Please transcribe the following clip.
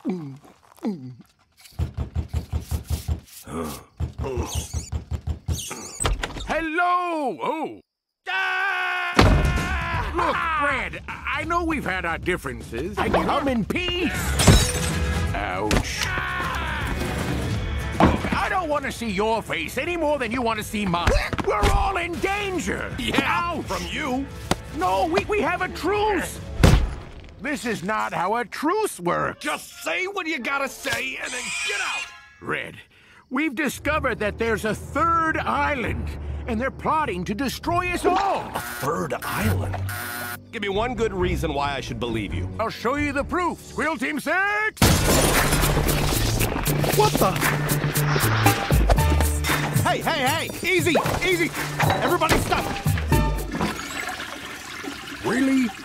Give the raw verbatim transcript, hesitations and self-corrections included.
Hello! Oh! Ah! Look, Fred, I know we've had our differences. I come in peace. Ouch. I don't want to see your face any more than you want to see mine. We're all in danger. Yeah, Ouch. from you. No, we, we have a truce. This is not how a truce works. Just say what you gotta say and then get out. Red, we've discovered that there's a third island, and they're plotting to destroy us all. A third island? Give me one good reason why I should believe you. I'll show you the proof. Squeal Team six! What the? Hey, hey, hey! Easy, easy! Everybody stop! Really?